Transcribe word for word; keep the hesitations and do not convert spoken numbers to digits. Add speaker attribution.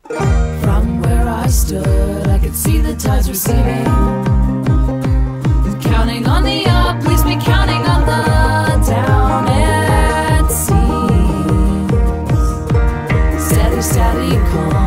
Speaker 1: From where I stood, I could see the tides receding. Counting on the up leaves me counting on the down. It seems steady, steady, calm.